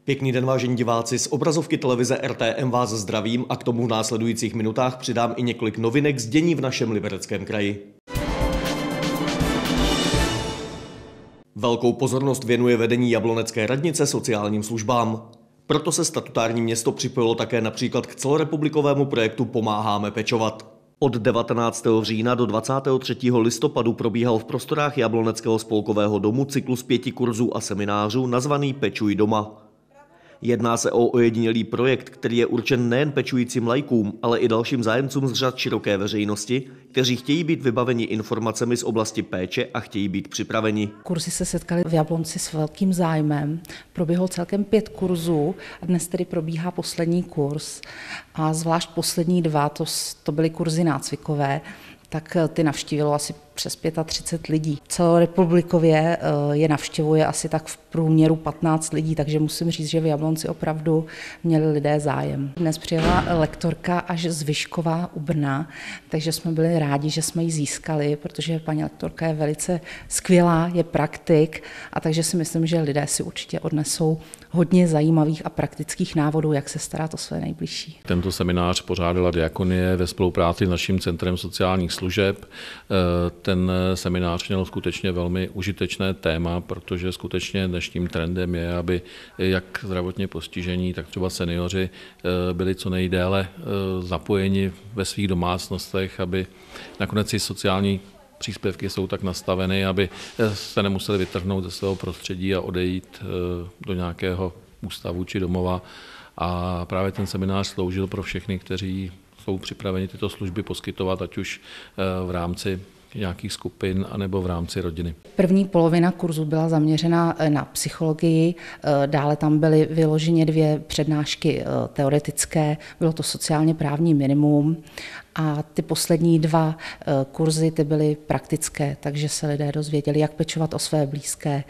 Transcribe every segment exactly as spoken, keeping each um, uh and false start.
Pěkný den, vážení diváci, z obrazovky televize R T M vás zdravím a k tomu v následujících minutách přidám i několik novinek z dění v našem Libereckém kraji. Velkou pozornost věnuje vedení Jablonecké radnice sociálním službám. Proto se statutární město připojilo také například k celorepublikovému projektu Pomáháme pečovat. Od devatenáctého října do dvacátého třetího listopadu probíhal v prostorách Jabloneckého spolkového domu cyklus pěti kurzů a seminářů nazvaný Pečuj doma. Jedná se o ojedinělý projekt, který je určen nejen pečujícím laikům, ale i dalším zájemcům z řad široké veřejnosti, kteří chtějí být vybaveni informacemi z oblasti péče a chtějí být připraveni. Kurzy se setkaly v Jablonci s velkým zájmem. Proběhlo celkem pět kurzů a dnes tedy probíhá poslední kurz. A zvlášť poslední dva, to, to byly kurzy nácvikové, tak ty navštívilo asi přes třicet pět lidí. Celorepublikově je navštěvuje asi tak v průměru patnáct lidí, takže musím říct, že v Jablonci opravdu měli lidé zájem. Dnes přijela lektorka až z Vyškova u Brna, takže jsme byli rádi, že jsme ji získali, protože paní lektorka je velice skvělá, je praktik, a takže si myslím, že lidé si určitě odnesou hodně zajímavých a praktických návodů, jak se starat o své nejbližší. Tento seminář pořádala Diakonie ve spolupráci s naším Centrem sociálních služeb. Ten seminář měl skutečně velmi užitečné téma, protože skutečně dnešním trendem je, aby jak zdravotně postižení, tak třeba seniori byli co nejdéle zapojeni ve svých domácnostech, aby nakonec i sociální příspěvky jsou tak nastaveny, aby se nemuseli vytrhnout ze svého prostředí a odejít do nějakého ústavu či domova. A právě ten seminář sloužil pro všechny, kteří jsou připraveni tyto služby poskytovat, ať už v rámci nějakých skupin anebo v rámci rodiny. První polovina kurzu byla zaměřena na psychologii, dále tam byly vyloženě dvě přednášky teoretické, bylo to sociálně právní minimum a ty poslední dva kurzy ty byly praktické, takže se lidé dozvěděli, jak pečovat o své blízké,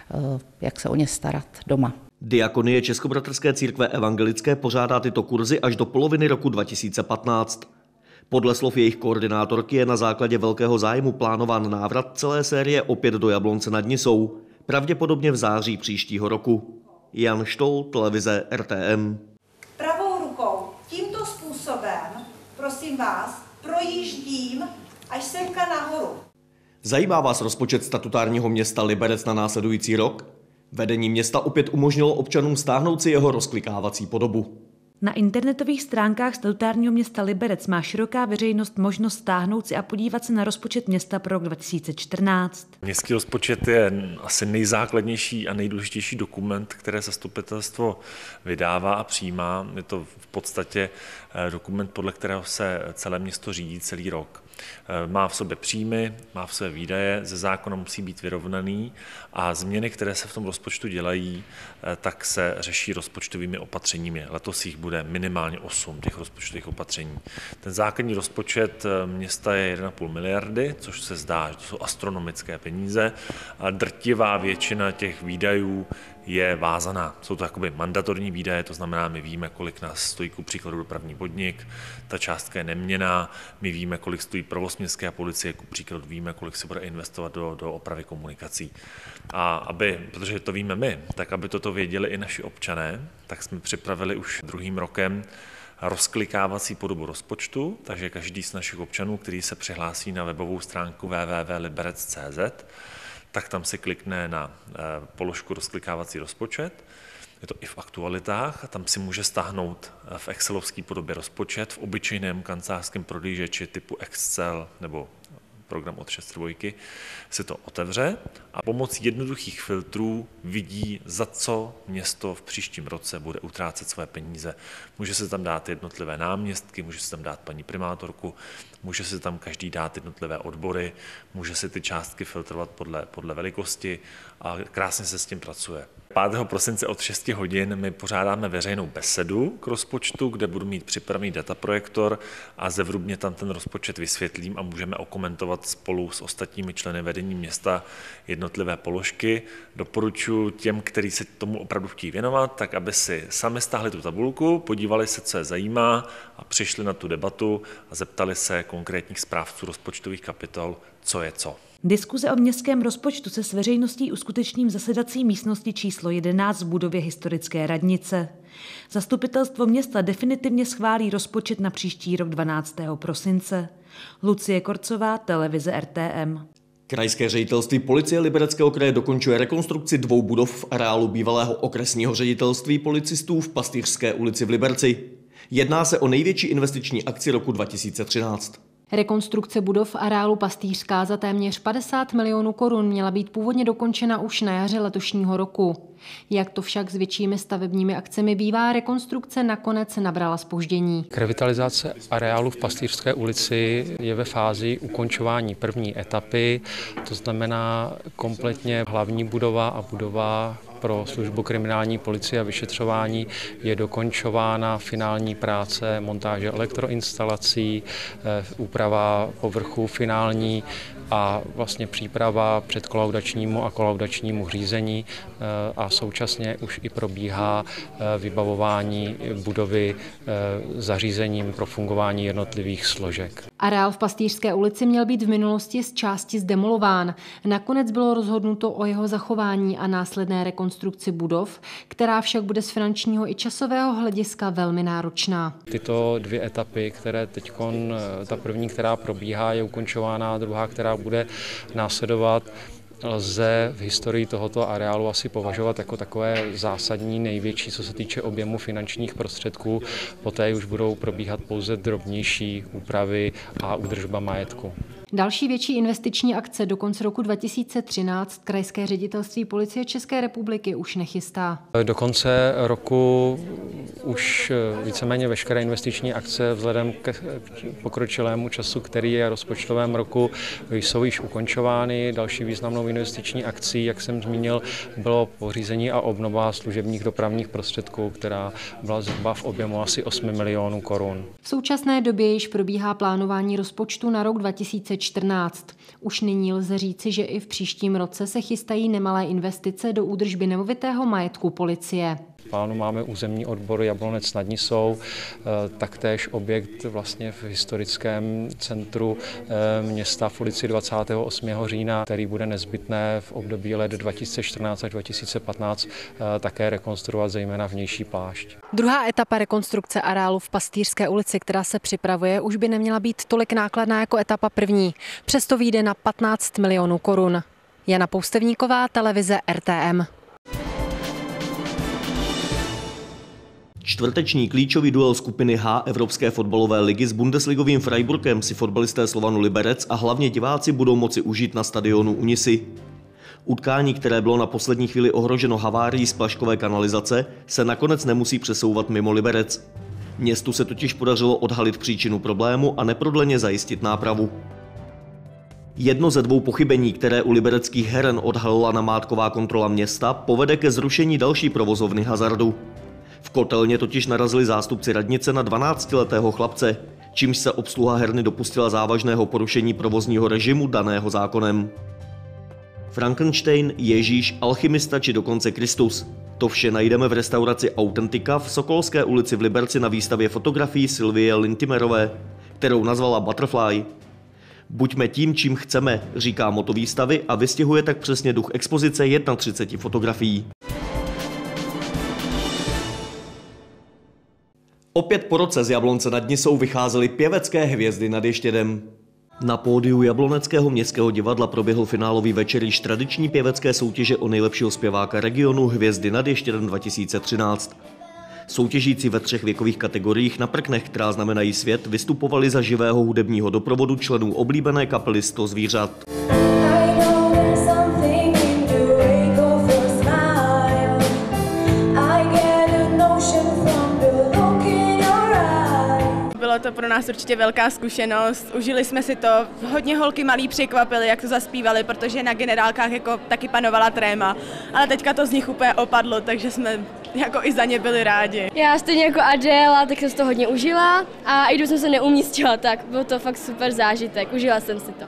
jak se o ně starat doma. Diakonie Českobratrské církve evangelické pořádá tyto kurzy až do poloviny roku dva tisíce patnáct. Podle slov jejich koordinátorky je na základě velkého zájmu plánován návrat celé série opět do Jablonce nad Nisou, pravděpodobně v září příštího roku. Jan Štol, televize R T M. Pravou rukou tímto způsobem, prosím vás, projíždím až semka nahoru. Zajímá vás rozpočet statutárního města Liberec na následující rok? Vedení města opět umožnilo občanům stáhnout si jeho rozklikávací podobu. Na internetových stránkách statutárního města Liberec má široká veřejnost možnost stáhnout si a podívat se na rozpočet města pro rok dva tisíce čtrnáct. Městský rozpočet je asi nejzákladnější a nejdůležitější dokument, které zastupitelstvo vydává a přijímá. Je to v podstatě dokument, podle kterého se celé město řídí celý rok. Má v sobě příjmy, má v sobě výdaje, ze zákona musí být vyrovnaný a změny, které se v tom rozpočtu dělají, tak se řeší rozpočtovými opatřeními. Letos jich bude minimálně osm těch rozpočtových opatření. Ten základní rozpočet města je jedna celá pět miliardy, což se zdá, že to jsou astronomické peníze, a drtivá většina těch výdajů je vázaná. Jsou to jakoby mandatorní výdaje, to znamená, my víme, kolik nás stojí ku příkladu dopravní podnik, ta částka je neměnná, my víme, kolik stojí provoz městské policie, ku příkladu víme, kolik se bude investovat do, do opravy komunikací. A aby, protože to víme my, tak aby toto věděli i naši občané, tak jsme připravili už druhým rokem rozklikávací podobu rozpočtu, takže každý z našich občanů, který se přihlásí na webovou stránku w w w tečka liberec tečka c z, tak tam si klikne na položku rozklikávací rozpočet. Je to i v aktualitách a tam si může stáhnout v excelovské podobě rozpočet v obyčejném kancelářském prohlížeči typu Excel nebo program od šest dvojky si to otevře a pomocí jednoduchých filtrů vidí, za co město v příštím roce bude utrácet své peníze. Může se tam dát jednotlivé náměstky, může se tam dát paní primátorku, může se tam každý dát jednotlivé odbory, může se ty částky filtrovat podle, podle velikosti a krásně se s tím pracuje. pátého prosince od šesti hodin my pořádáme veřejnou besedu k rozpočtu, kde budu mít připravený dataprojektor a zevrubně tam ten rozpočet vysvětlím a můžeme okomentovat spolu s ostatními členy vedení města jednotlivé položky. Doporučuji těm, kteří se tomu opravdu chtějí věnovat, tak aby si sami stáhli tu tabulku, podívali se, co je zajímá a přišli na tu debatu a zeptali se konkrétních správců rozpočtových kapitol, co je co. Diskuze o městském rozpočtu se s veřejností uskuteční v zasedací místnosti číslo jedenáct v budově historické radnice. Zastupitelstvo města definitivně schválí rozpočet na příští rok dvanáctého prosince. Lucie Korcová, televize R T M. Krajské ředitelství policie Libereckého kraje dokončuje rekonstrukci dvou budov v areálu bývalého okresního ředitelství policistů v Pastýřské ulici v Liberci. Jedná se o největší investiční akci roku dva tisíce třináct. Rekonstrukce budov v areálu Pastýřská za téměř padesát milionů korun měla být původně dokončena už na jaře letošního roku. Jak to však s většími stavebními akcemi bývá, rekonstrukce nakonec nabrala zpoždění. Revitalizace areálu v Pastýřské ulici je ve fázi ukončování první etapy, to znamená kompletně hlavní budova a budova pro službu kriminální policie a vyšetřování je dokončována finální práce, montáže elektroinstalací, úprava povrchu finální a vlastně příprava před kolaudačnímu a kolaudačnímu řízení a současně už i probíhá vybavování budovy zařízením pro fungování jednotlivých složek. Areál v Pastýřské ulici měl být v minulosti z části zdemolován. Nakonec bylo rozhodnuto o jeho zachování a následné rekonstrukci budov, která však bude z finančního i časového hlediska velmi náročná. Tyto dvě etapy, které teď, ta první, která probíhá, je ukončována, druhá, která bude následovat, lze v historii tohoto areálu asi považovat jako takové zásadní, největší, co se týče objemu finančních prostředků. Poté už budou probíhat pouze drobnější úpravy a údržba majetku. Další větší investiční akce do konce roku dva tisíce třináct Krajské ředitelství policie České republiky už nechystá. Do konce roku už víceméně veškeré investiční akce vzhledem k pokročilému času, který je rozpočtovém roku, jsou již ukončovány. Další významnou investiční akcí, jak jsem zmínil, bylo pořízení a obnova služebních dopravních prostředků, která byla zhruba v objemu asi osmi milionů korun. V současné době již probíhá plánování rozpočtu na rok dva tisíce čtrnáct. Už nyní lze říci, že i v příštím roce se chystají nemalé investice do údržby nemovitého majetku policie. V plánu máme územní odbor Jablonec nad Nisou, taktéž objekt vlastně v historickém centru města v ulici dvacátého osmého října, který bude nezbytné v období let dva tisíce čtrnáct až dva tisíce patnáct také rekonstruovat, zejména vnější plášť. Druhá etapa rekonstrukce areálu v Pastýřské ulici, která se připravuje, už by neměla být tolik nákladná jako etapa první. Přesto vyjde na patnáct milionů korun. Jana Poustevníková, televize R T M. Čtvrteční klíčový duel skupiny H Evropské fotbalové ligy s Bundesligovým Freiburgem si fotbalisté Slovanu Liberec a hlavně diváci budou moci užít na stadionu Unisy. Utkání, které bylo na poslední chvíli ohroženo havárií splaškové kanalizace, se nakonec nemusí přesouvat mimo Liberec. Městu se totiž podařilo odhalit příčinu problému a neprodleně zajistit nápravu. Jedno ze dvou pochybení, které u libereckých heren odhalila namátková kontrola města, povede ke zrušení další provozovny hazardu. V kotelně totiž narazili zástupci radnice na dvanáctiletého chlapce, čímž se obsluha herny dopustila závažného porušení provozního režimu daného zákonem. Frankenstein, Ježíš, alchymista či dokonce Kristus. To vše najdeme v restauraci Autentika v Sokolské ulici v Liberci na výstavě fotografií Sylvie Lintimerové, kterou nazvala Butterfly. Buďme tím, čím chceme, říká motto výstavy a vystihuje tak přesně duch expozice třicet jedna fotografií. Opět po roce z Jablonce nad Nisou vycházely pěvecké hvězdy nad Ještědem. Na pódiu Jabloneckého městského divadla proběhl finálový večer již tradiční pěvecké soutěže o nejlepšího zpěváka regionu Hvězdy nad Ještědem dva tisíce třináct. Soutěžící ve třech věkových kategoriích na prknech, která znamenají svět, vystupovali za živého hudebního doprovodu členů oblíbené kapely sto zvířat. Bylo to pro nás určitě velká zkušenost, užili jsme si to, hodně holky malí překvapily, jak to zaspívali, protože na generálkách jako taky panovala tréma, ale teďka to z nich úplně opadlo, takže jsme jako i za ně byli rádi. Já stejně jako Adéla, tak jsem si to hodně užila a i když jsem se neumístila, tak byl to fakt super zážitek, užila jsem si to.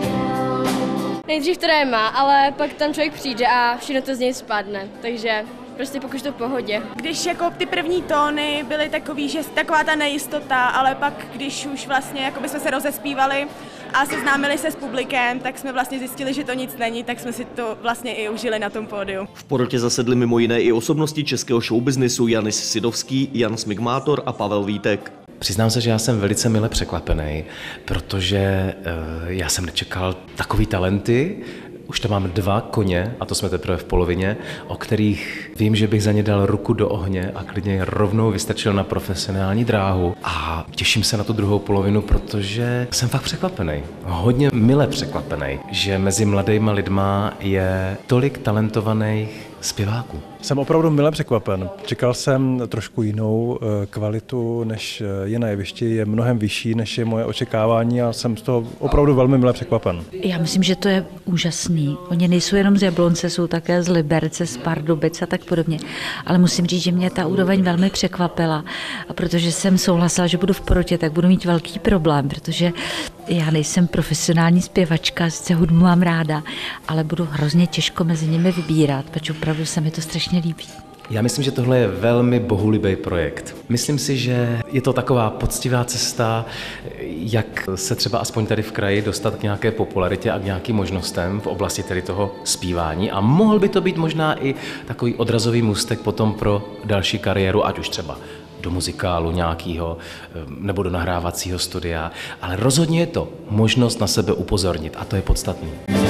Nejdřív tréma, ale pak tam člověk přijde a všechno to z něj spadne, takže prostě pokud to v pohodě. Když jako ty první tóny byly takový, že taková ta nejistota, ale pak když už vlastně jako bychom se rozespívali a seznámili se s publikem, tak jsme vlastně zjistili, že to nic není, tak jsme si to vlastně i užili na tom pódiu. V porotě zasedly mimo jiné i osobnosti českého showbiznisu Janis Sidovský, Jan Smigmátor a Pavel Vítek. Přiznám se, že já jsem velice mile překvapený, protože uh, já jsem nečekal takový talenty. Už tam mám dva koně, a to jsme teprve v polovině, o kterých vím, že bych za ně dal ruku do ohně a klidně je rovnou vystrčil na profesionální dráhu. A těším se na tu druhou polovinu, protože jsem fakt překvapený. Hodně mile překvapený, že mezi mladýma lidma je tolik talentovaných zpěváků. Jsem opravdu mile překvapen. Čekal jsem trošku jinou kvalitu, než je na jevišti, je mnohem vyšší, než je moje očekávání a jsem z toho opravdu velmi mile překvapen. Já myslím, že to je úžasný. Oni nejsou jenom z Jablonce, jsou také z Liberce, z Pardubic a tak podobně. Ale musím říct, že mě ta úroveň velmi překvapila. A protože jsem souhlasila, že budu v porotě, tak budu mít velký problém, protože já nejsem profesionální zpěvačka, sice hudbu mám ráda, ale budu hrozně těžko mezi nimi vybírat, protože opravdu se mi to strašně líbí. Já myslím, že tohle je velmi bohulibý projekt. Myslím si, že je to taková poctivá cesta, jak se třeba aspoň tady v kraji dostat k nějaké popularitě a k nějakým možnostem v oblasti tedy toho zpívání. A mohl by to být možná i takový odrazový můstek potom pro další kariéru, ať už třeba do muzikálu nějakého nebo do nahrávacího studia, ale rozhodně je to možnost na sebe upozornit a to je podstatný.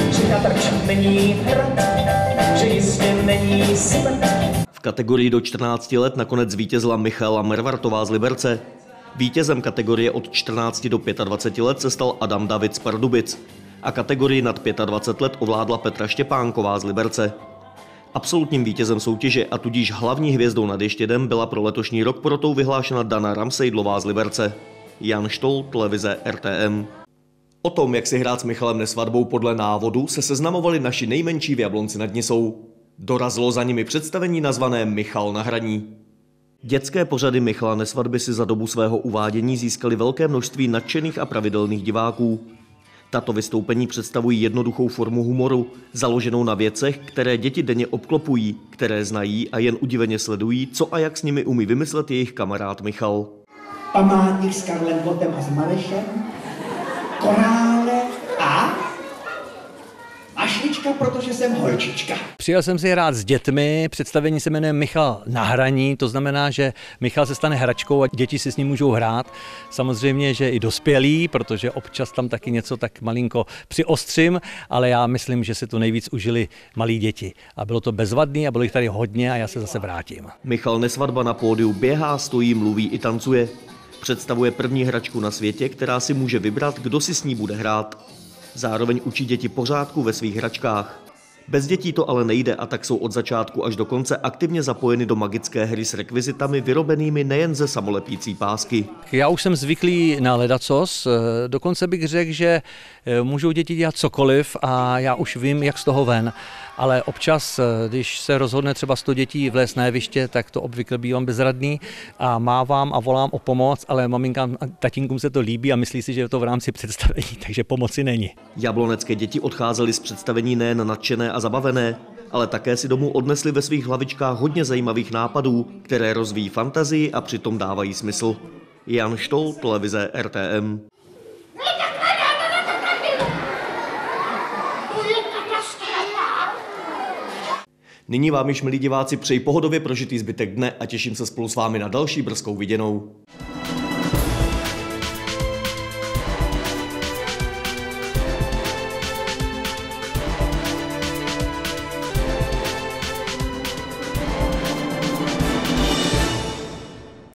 V kategorii do čtrnácti let nakonec zvítězila Michaela Mervartová z Liberce. Vítězem kategorie od čtrnácti do dvaceti pěti let se stal Adam David z Pardubic a kategorii nad dvacet pět let ovládla Petra Štěpánková z Liberce. Absolutním vítězem soutěže a tudíž hlavní hvězdou nad Ještědem byla pro letošní rok porotou vyhlášena Dana Ramsejdlová z Liberce. Jan Štol, televize R T M. O tom, jak si hrát s Michalem Nesvadbou podle návodu, se seznamovali naši nejmenší v Jablonci nad Nisou. Dorazilo za nimi představení nazvané Michal na hraní. Dětské pořady Michala Nesvadby si za dobu svého uvádění získaly velké množství nadšených a pravidelných diváků. Tato vystoupení představují jednoduchou formu humoru, založenou na věcech, které děti denně obklopují, které znají a jen udiveně sledují, co a jak s nimi umí vymyslet jejich kamarád Michal. Památník s Karlem Gottem a s Marešem, korále a mašlička, protože jsem holčička. Přijel jsem si hrát s dětmi, představení se jmenuje Michal na hraní, to znamená, že Michal se stane hračkou a děti si s ním můžou hrát. Samozřejmě, že i dospělí, protože občas tam taky něco tak malinko přiostřím, ale já myslím, že si to nejvíc užili malí děti. A bylo to bezvadný a bylo jich tady hodně a já se zase vrátím. Michal Nesvadba na pódiu běhá, stojí, mluví i tancuje. Představuje první hračku na světě, která si může vybrat, kdo si s ní bude hrát. Zároveň učí děti pořádku ve svých hračkách. Bez dětí to ale nejde a tak jsou od začátku až do konce aktivně zapojeny do magické hry s rekvizitami vyrobenými nejen ze samolepící pásky. Já už jsem zvyklý na ledacos, dokonce bych řekl, že můžou děti dělat cokoliv a já už vím, jak z toho ven. Ale občas, když se rozhodne třeba sto dětí vlézt na jeviště, tak to obvykle bývám bezradný a mávám a volám o pomoc, ale maminkám a tatínkům se to líbí a myslí si, že je to v rámci představení, takže pomoci není. Jablonecké děti odcházely z představení nejen nadšené a zabavené, ale také si domů odnesli ve svých hlavičkách hodně zajímavých nápadů, které rozvíjí fantazii a přitom dávají smysl. Jan Štol, televize R T M. Nyní vám již, milí diváci, přeji pohodově prožitý zbytek dne a těším se spolu s vámi na další brzkou viděnou.